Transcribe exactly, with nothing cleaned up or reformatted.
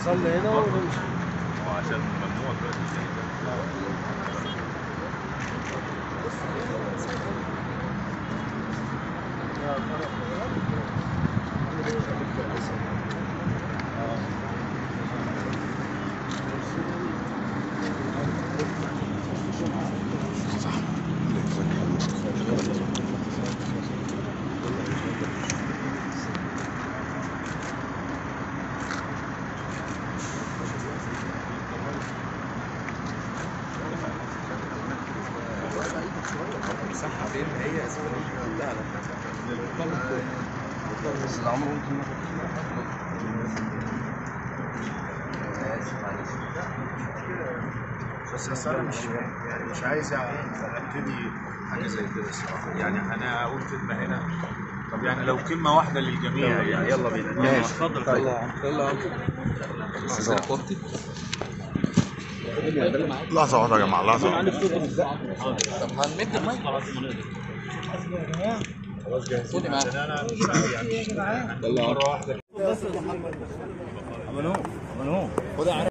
نصلي هنا ونمشي. وعشان ممنوع دلوقتي. صح فين هي لا لا بس العمر ممكن بس بس انا مش يعني مش عايز ابتدي حاجه زي كده الصراحه. يعني انا اقول كلمه هنا. طب يعني لو كلمه واحده للجميع يعني. يلا بينا. ماشي اتفضل. يلا يلا لحظة واحدة يا جماعة، لحظة واحدة. طب هنمد المايك خلاص خلاص جاهزين. خدي معاك. انا مش يعني مره واحده. عملوه عملوه خدها